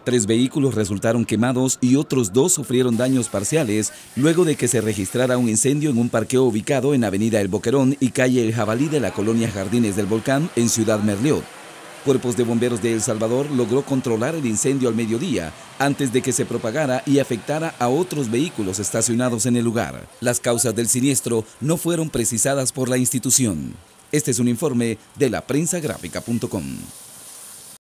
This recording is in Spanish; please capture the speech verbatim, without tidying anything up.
Tres vehículos resultaron quemados y otros dos sufrieron daños parciales luego de que se registrara un incendio en un parqueo ubicado en Avenida El Boquerón y calle El Jabalí de la colonia Jardines del Volcán en Ciudad Merliot. Cuerpos de Bomberos de El Salvador logró controlar el incendio al mediodía antes de que se propagara y afectara a otros vehículos estacionados en el lugar. Las causas del siniestro no fueron precisadas por la institución. Este es un informe de la prensa gráfica punto com.